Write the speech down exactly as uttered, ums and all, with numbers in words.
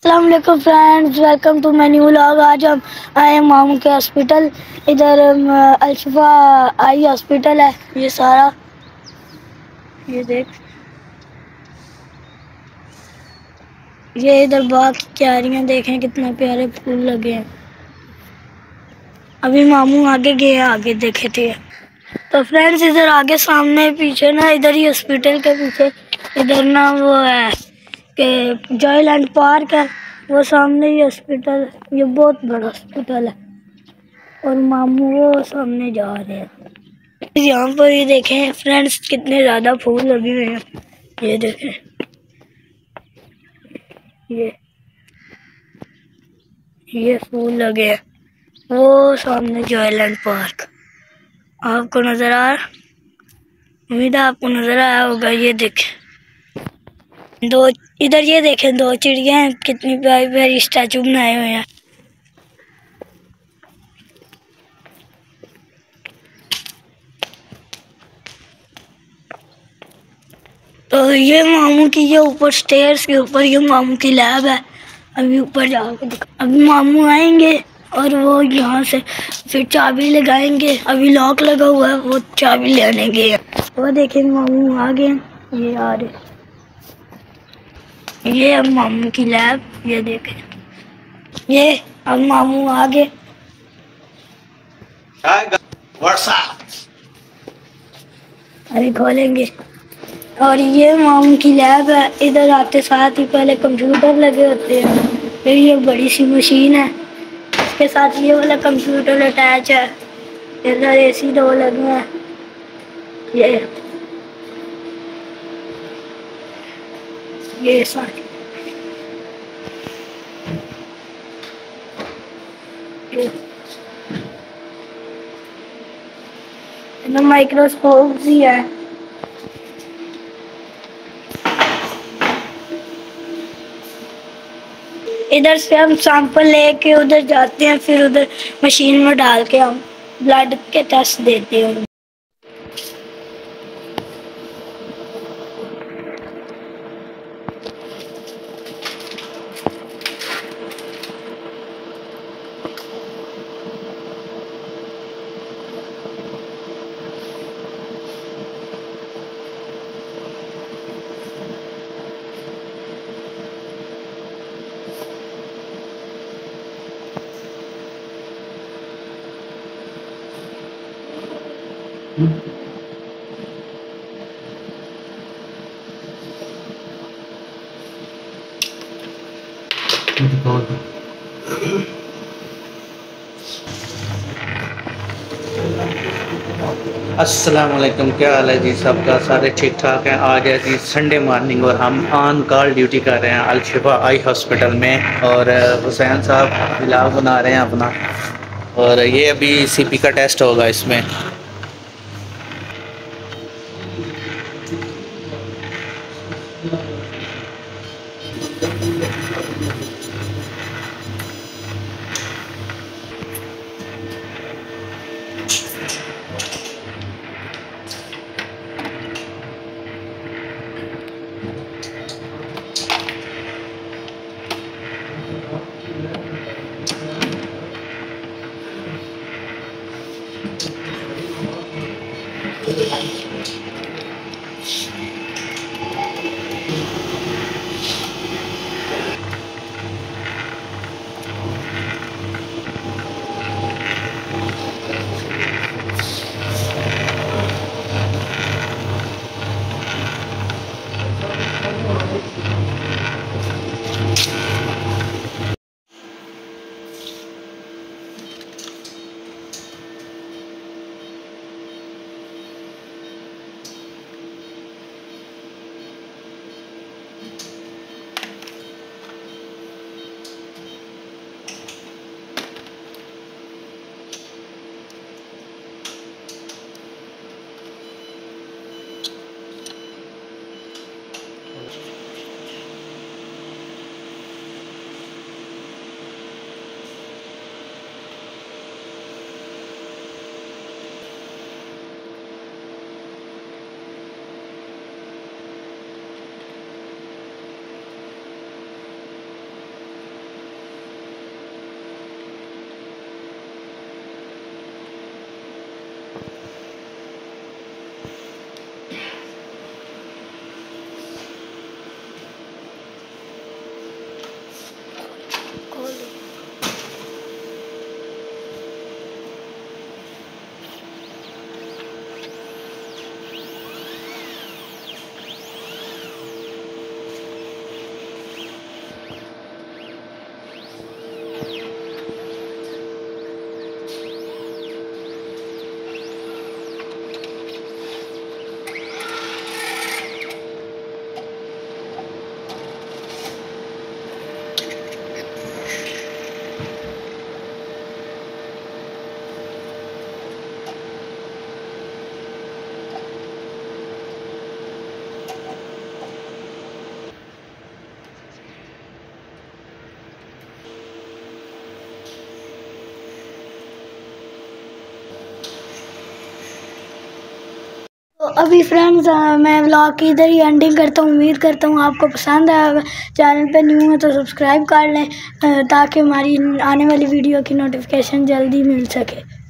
अस्सलाम वालेकुम friends, welcome to my new vlog. आज हम आए हैं मामू के हॉस्पिटल। इधर अलशिफा आई हॉस्पिटल है। ये सारा ये देख, ये इधर बाग की क्यारियां देखें, कितना प्यारे फूल लगे हैं। अभी मामू आगे गए, आगे देखे थे। तो फ्रेंड्स इधर आगे सामने पीछे ना, इधर ही हॉस्पिटल के पीछे इधर ना वो है कि जॉयलैंड पार्क है, वो सामने ही हॉस्पिटल। ये बहुत बड़ा हॉस्पिटल है और मामू वो सामने जा रहे हैं। यहाँ पर ये देखें फ्रेंड्स, कितने ज़्यादा फूल लगे हुए हैं। ये देखें, ये ये फूल लगे हैं। वो सामने जॉयलैंड पार्क आपको नज़र आ रहा, उम्मीद है आपको नज़र आया होगा। ये देखें दो, इधर ये देखें दो चिड़िया हैं, कितनी प्यारी प्यारी स्टैचू बनाए हुए हैं। तो ये मामू की, ये ऊपर स्टेयर्स के ऊपर ये मामू की लैब है। अभी ऊपर जाकर दिखा, अभी मामू आएंगे और वो यहाँ से फिर चाबी लगाएंगे। अभी लॉक लगा हुआ है, वो चाबी लेने गए। वो देखें मामू आ गए, ये आ रहे। ये अब मामू की लैब, ये देखें, ये अब मामू आ गए। अभी खोलेंगे। और ये मामू की लैब है। इधर आते साथ ही पहले कंप्यूटर लगे होते हैं, फिर ये बड़ी सी मशीन है, इसके साथ ये वाला कंप्यूटर अटैच है। इधर एसी दो लगे हैं। ये ये साथ माइक्रोस्कोप भी है। इधर से हम सैंपल लेके उधर जाते हैं, फिर उधर मशीन में डाल के हम ब्लड के टेस्ट देते हैं। अस्सलाम वालेकुम, क्या हाल है जी सबका? सारे ठीक ठाक हैं। आज है जी संडे मॉर्निंग और हम ऑन कॉल ड्यूटी कर रहे हैं अलशिफा आई हॉस्पिटल में। और हुसैन साहब व्लॉग बना रहे हैं अपना, और ये अभी सीपी का टेस्ट होगा इसमें। अभी फ्रेंड्स मैं व्लॉग की इधर ही एंडिंग करता हूँ। उम्मीद करता हूँ आपको पसंद आया। चैनल पे न्यू है तो सब्सक्राइब कर लें ताकि हमारी आने वाली वीडियो की नोटिफिकेशन जल्दी मिल सके।